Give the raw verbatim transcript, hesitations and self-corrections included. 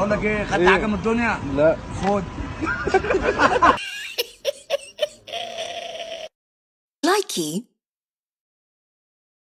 بقول لك ايه، خدت إيه؟ حاجه من الدنيا؟ لا. خد. لايكي